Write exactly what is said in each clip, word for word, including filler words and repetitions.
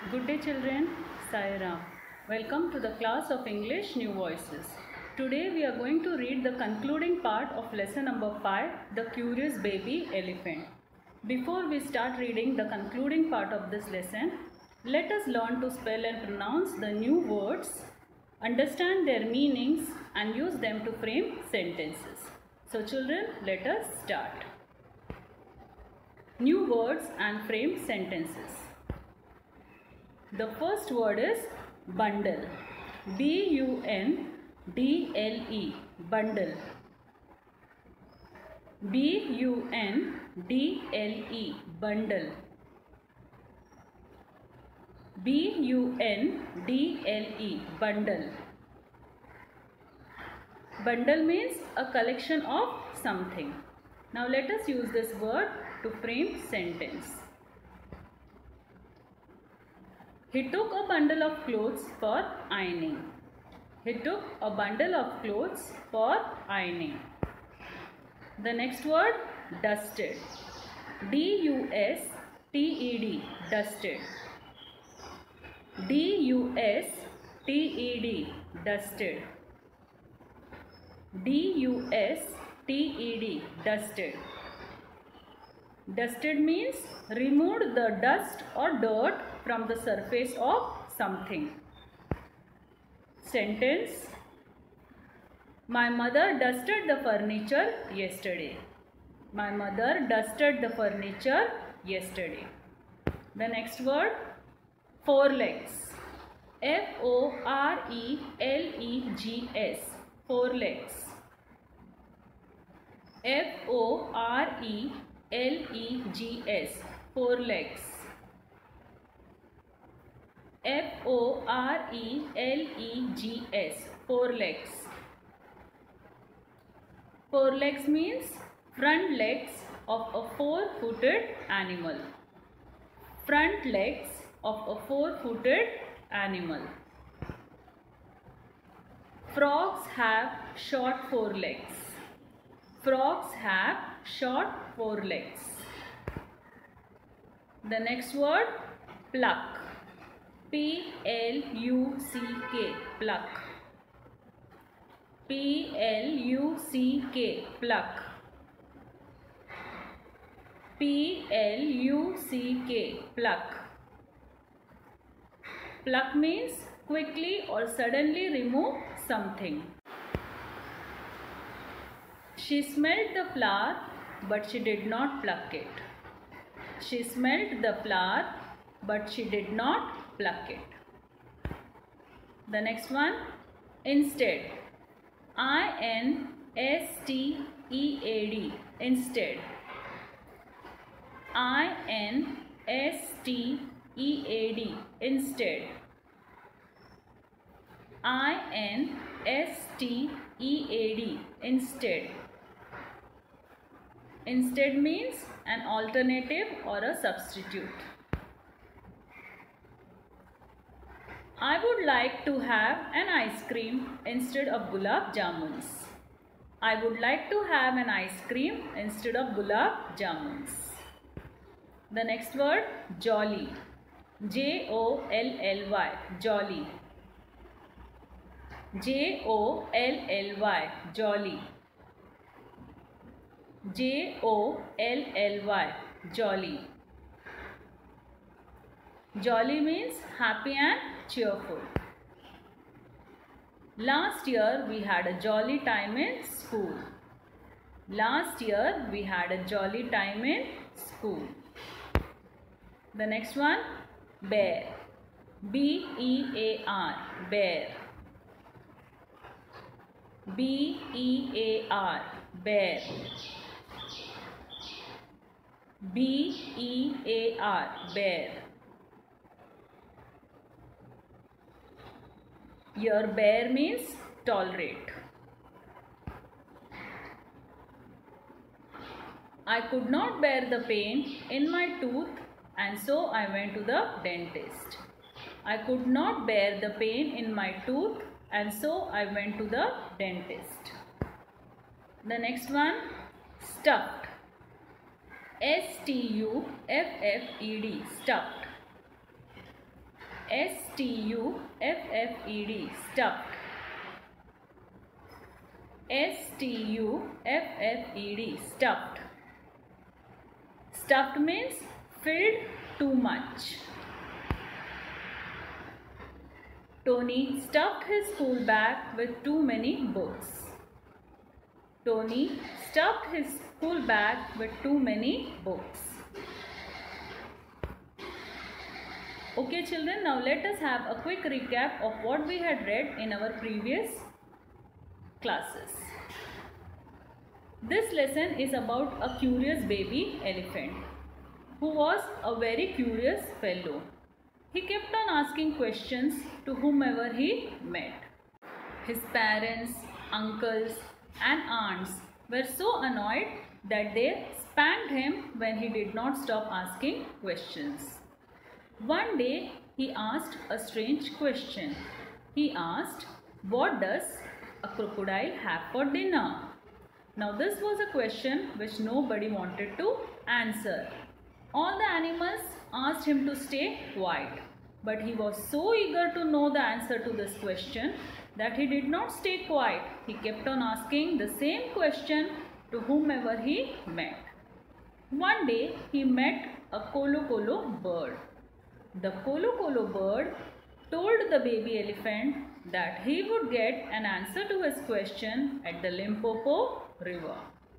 Good day children, Sai Ram. Welcome to the class of English New Voices. Today we are going to read the concluding part of lesson number five, The Curious Baby Elephant. Before we start reading the concluding part of this lesson, let us learn to spell and pronounce the new words, understand their meanings and use them to frame sentences. So children, let us start. New words and frame sentences. The first word is bundle. B U N D L E. Bundle. B U N D L E. Bundle. B U N D L E. Bundle. Bundle means a collection of something. Now let us use this word to frame sentence. He took a bundle of clothes for ironing. He took a bundle of clothes for ironing. The next word, dusted. D U S T E D. Dusted. D U S T E D. Dusted. D U S T E D. Dusted. Dusted means removed the dust or dirt from the surface of something. Sentence. My mother dusted the furniture yesterday. My mother dusted the furniture yesterday. The next word, forelegs. F O R E L E G S. Forelegs. F O R E L E G S. Forelegs. F O R E L E G S. Forelegs. Forelegs means front legs of a four-footed animal. Front legs of a four-footed animal. Frogs have short forelegs. Frogs have short forelegs. The next word, pluck. P L U C K. Pluck. P L U C K. Pluck. P L U C K. Pluck. Pluck means quickly or suddenly remove something. She smelled the flower, but she did not pluck it. She smelled the flower, but she did not pluck it. The next one, instead. I N S T E A D. Instead. I N S T E A D. Instead. I N S T E A D. Instead. Instead means an alternative or a substitute. I would like to have an ice cream instead of gulab jamuns. I would like to have an ice cream instead of gulab jamuns. The next word, jolly. J O L L Y. Jolly. J O L L Y. Jolly. J O L L Y. Jolly. Jolly means happy and cheerful. Last year we had a jolly time in school. Last year we had a jolly time in school. The next one, bear. B E A R. Bear. B E A R. Bear. B E A R. Bear. Here bear means tolerate. I could not bear the pain in my tooth and so I went to the dentist. I could not bear the pain in my tooth and so I went to the dentist. The next one, stuffed. S T U F F E D. Stuffed. S T U F F E D, stuffed. S T U F F E D, stuffed. Stuffed means filled too much. Tony stuffed his school bag with too many books. Tony stuffed his school bag with too many books. Okay children, now let us have a quick recap of what we had read in our previous classes. This lesson is about a curious baby elephant who was a very curious fellow. He kept on asking questions to whomever he met. His parents, uncles and aunts were so annoyed that they spanked him when he did not stop asking questions. One day he asked a strange question. He asked, "What does a crocodile have for dinner?" Now this was a question which nobody wanted to answer. All the animals asked him to stay quiet, but he was so eager to know the answer to this question that he did not stay quiet. He kept on asking the same question to whomever he met. One day he met a kolo kolo bird. The kolo kolo bird told the baby elephant that he would get an answer to his question at the Limpopo River.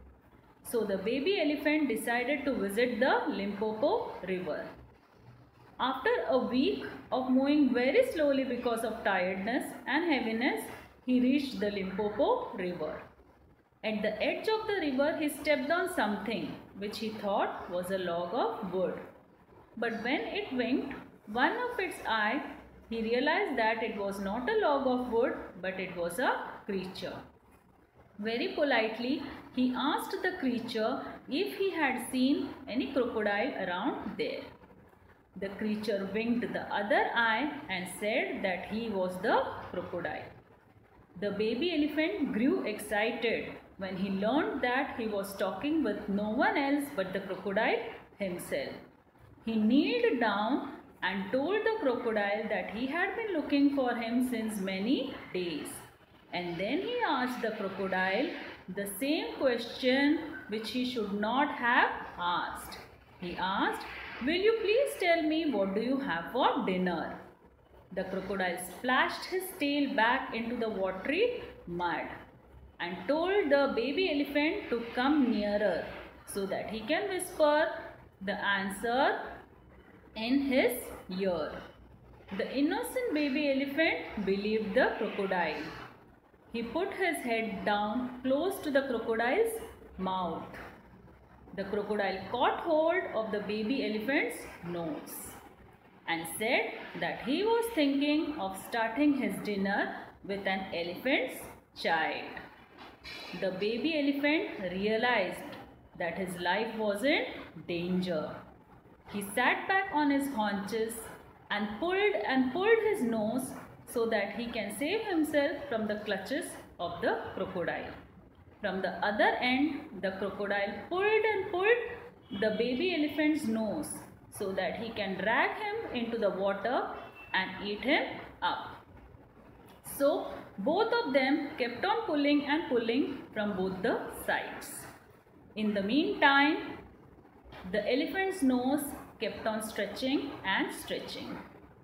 So the baby elephant decided to visit the Limpopo River. After a week of moving very slowly because of tiredness and heaviness, he reached the Limpopo River. At the edge of the river, he stepped on something which he thought was a log of wood. But when it winked one of its eyes, he realized that it was not a log of wood, but it was a creature. Very politely, he asked the creature if he had seen any crocodile around there. The creature winked the other eye and said that he was the crocodile. The baby elephant grew excited when he learned that he was talking with no one else but the crocodile himself. He kneeled down and told the crocodile that he had been looking for him since many days. And then he asked the crocodile the same question which he should not have asked. He asked, "Will you please tell me what do you have for dinner?" The crocodile splashed his tail back into the watery mud and told the baby elephant to come nearer so that he can whisper the answer in his ear. The innocent baby elephant believed the crocodile. He put his head down close to the crocodile's mouth. The crocodile caught hold of the baby elephant's nose and said that he was thinking of starting his dinner with an elephant's child. The baby elephant realized that his life was in danger. He sat back on his haunches and pulled and pulled his nose so that he can save himself from the clutches of the crocodile. From the other end, the crocodile pulled and pulled the baby elephant's nose so that he can drag him into the water and eat him up. So, both of them kept on pulling and pulling from both the sides. In the meantime, the elephant's nose kept on stretching and stretching.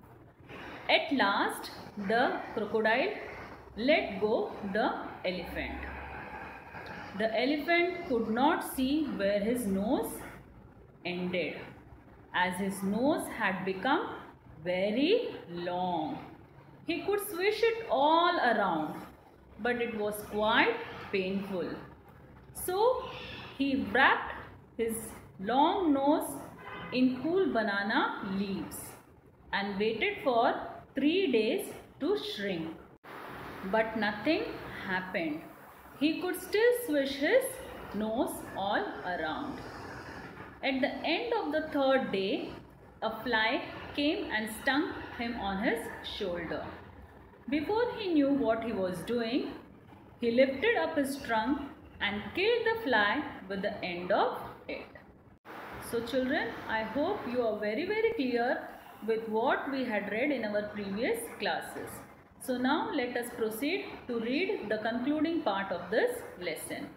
At last, the crocodile let go the elephant. The elephant could not see where his nose ended, as his nose had become very long. He could swish it all around, but it was quite painful. So he wrapped his long nose in cool banana leaves and waited for three days to shrink. But nothing happened. He could still swish his nose all around. At the end of the third day, a fly came and stung him on his shoulder. Before he knew what he was doing, he lifted up his trunk and killed the fly with the end of it. So children, I hope you are very very clear with what we had read in our previous classes. So now let us proceed to read the concluding part of this lesson.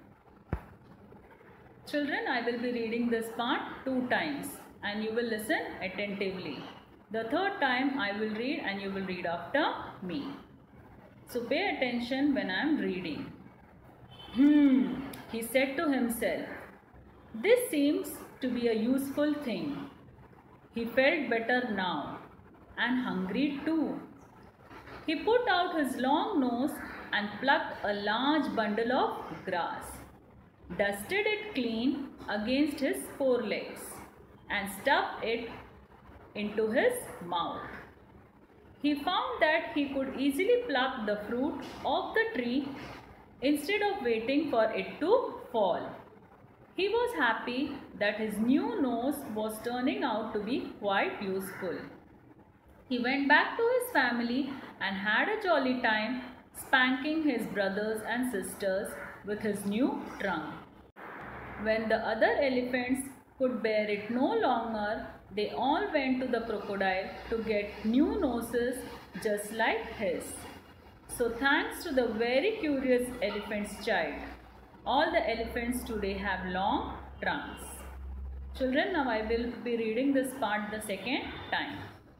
Children, I will be reading this part two times and you will listen attentively. The third time I will read and you will read after me. So pay attention when I am reading. Hmm, he said to himself, this seems to be a useful thing. He felt better now and hungry too. He put out his long nose and plucked a large bundle of grass, dusted it clean against his forelegs and stuffed it into his mouth. He found that he could easily pluck the fruit of the tree instead of waiting for it to fall. He was happy that his new nose was turning out to be quite useful. He went back to his family and had a jolly time spanking his brothers and sisters with his new trunk. When the other elephants could bear it no longer, they all went to the crocodile to get new noses just like his. So thanks to the very curious elephant's child, all the elephants today have long trunks. Children, now I will be reading this part the second time.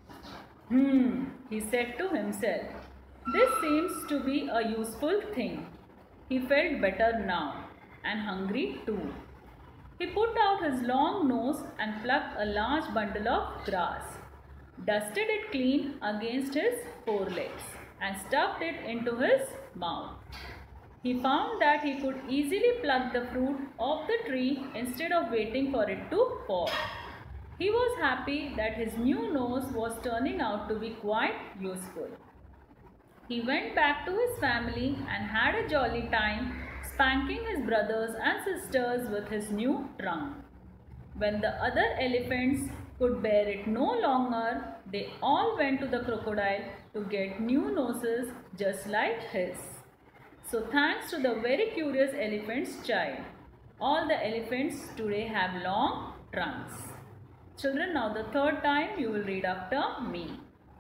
Hmm, he said to himself, this seems to be a useful thing. He felt better now and hungry too. He put out his long nose and plucked a large bundle of grass, dusted it clean against his forelegs and stuffed it into his mouth. He found that he could easily pluck the fruit of the tree instead of waiting for it to fall. He was happy that his new nose was turning out to be quite useful. He went back to his family and had a jolly time spanking his brothers and sisters with his new trunk. When the other elephants could bear it no longer, they all went to the crocodile to get new noses just like his. So thanks to the very curious elephant's child, all the elephants today have long trunks. Children, now the third time you will read after me.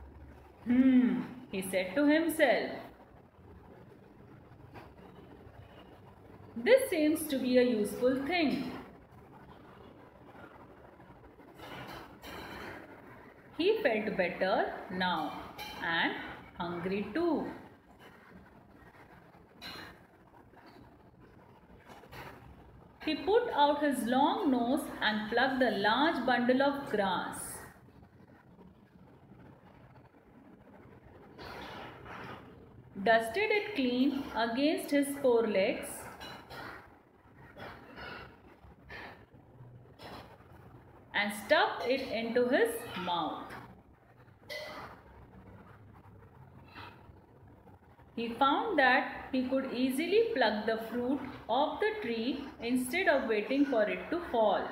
Hmm, he said to himself, this seems to be a useful thing. He felt better now and hungry too. He put out his long nose and plucked a large bundle of grass, dusted it clean against his forelegs and stuffed it into his mouth. He found that he could easily pluck the fruit of the tree instead of waiting for it to fall.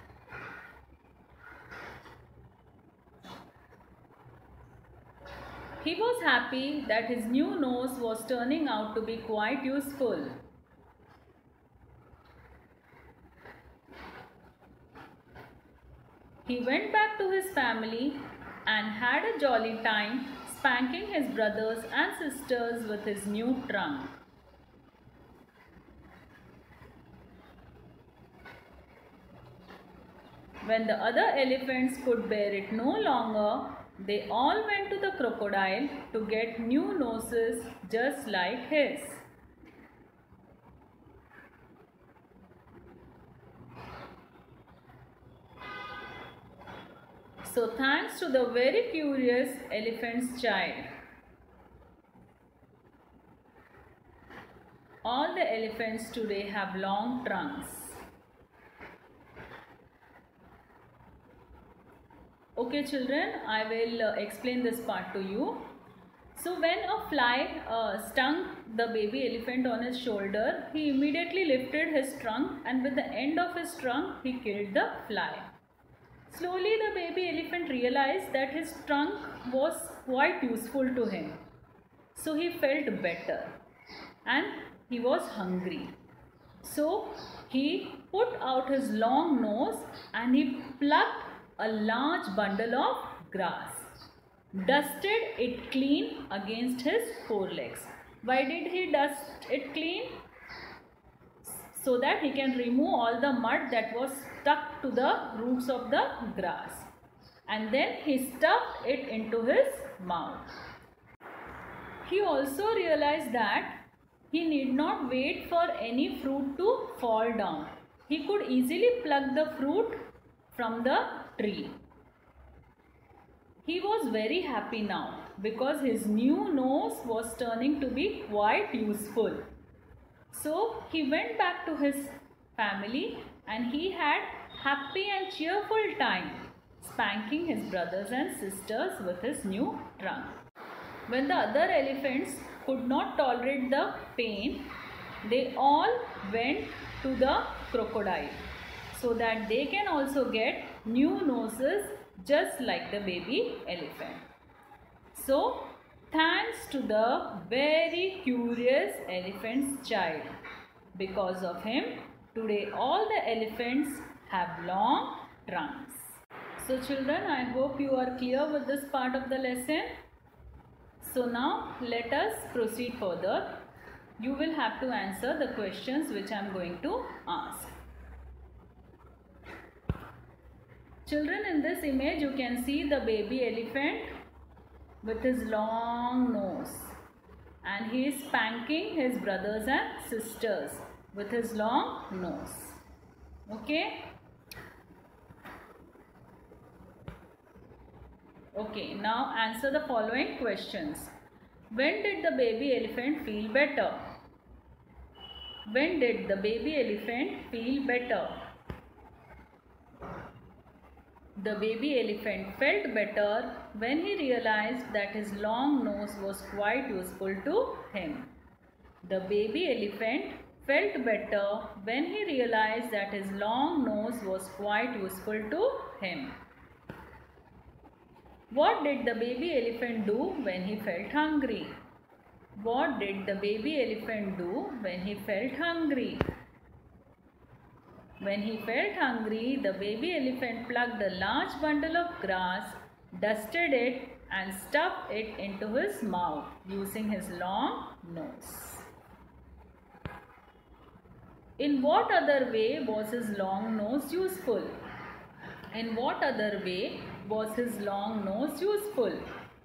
He was happy that his new nose was turning out to be quite useful. He went back to his family and had a jolly time spanking his brothers and sisters with his new trunk. When the other elephants could bear it no longer, they all went to the crocodile to get new noses just like his. So thanks to the very curious elephant's child, all the elephants today have long trunks. Okay children, I will uh, explain this part to you. So when a fly uh, stung the baby elephant on his shoulder, he immediately lifted his trunk and with the end of his trunk he killed the fly. Slowly the baby elephant realized that his trunk was quite useful to him. So he felt better and he was hungry. So he put out his long nose and he plucked a large bundle of grass, dusted it clean against his forelegs. Why did he dust it clean? So that he can remove all the mud that was stuck to the roots of the grass. And then he stuffed it into his mouth. He also realized that he need not wait for any fruit to fall down. He could easily pluck the fruit from the tree. He was very happy now because his new nose was turning to be quite useful. So he went back to his family and he had happy and cheerful time spanking his brothers and sisters with his new trunk. When the other elephants could not tolerate the pain, they all went to the crocodile so that they can also get new noses just like the baby elephant. So, thanks to the very curious elephant's child. Because of him, today all the elephants have long trunks. So children, I hope you are clear with this part of the lesson. So now let us proceed further. You will have to answer the questions which I am going to ask. Children, in this image you can see the baby elephant with his long nose, and he is spanking his brothers and sisters with his long nose. Okay? Okay, now answer the following questions. When did the baby elephant feel better? When did the baby elephant feel better? The baby elephant felt better when he realized that his long nose was quite useful to him. The baby elephant felt better when he realized that his long nose was quite useful to him. What did the baby elephant do when he felt hungry? What did the baby elephant do when he felt hungry? When he felt hungry, the baby elephant plucked a large bundle of grass, dusted it and stuffed it into his mouth using his long nose. In what other way was his long nose useful? In what other way was his long nose useful?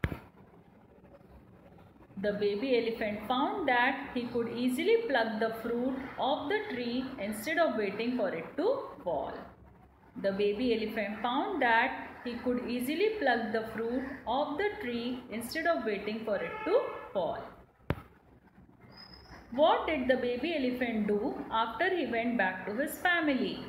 The baby elephant found that he could easily pluck the fruit of the tree instead of waiting for it to fall. The baby elephant found that he could easily pluck the fruit of the tree instead of waiting for it to fall. What did the baby elephant do after he went back to his family?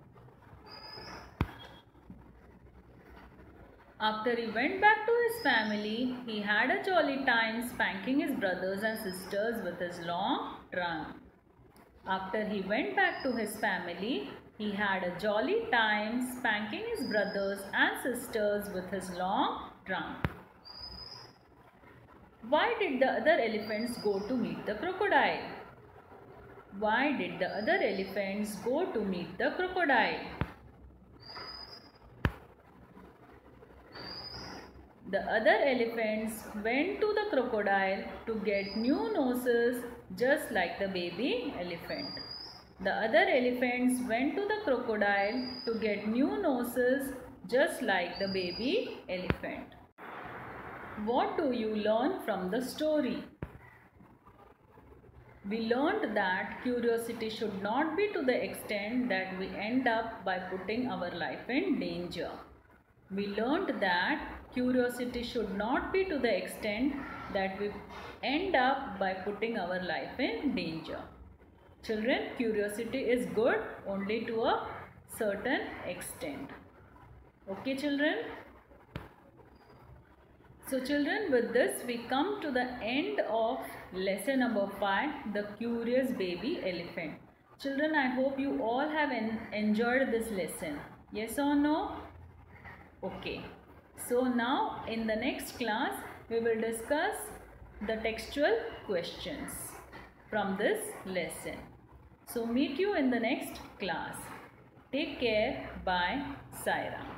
After he went back to his family, he had a jolly time spanking his brothers and sisters with his long trunk. After he went back to his family, he had a jolly time spanking his brothers and sisters with his long trunk. Why did the other elephants go to meet the crocodile? Why did the other elephants go to meet the crocodile? The other elephants went to the crocodile to get new noses just like the baby elephant. The other elephants went to the crocodile to get new noses just like the baby elephant. What do you learn from the story? We learned that curiosity should not be to the extent that we end up by putting our life in danger. We learned that curiosity should not be to the extent that we end up by putting our life in danger. Children, curiosity is good only to a certain extent. Okay, children? So, children, with this we come to the end of lesson number five, the curious baby elephant. Children, I hope you all have en enjoyed this lesson. Yes or no? Okay. So now in the next class we will discuss the textual questions from this lesson. So meet you in the next class. Take care. Bye. Sai Ram.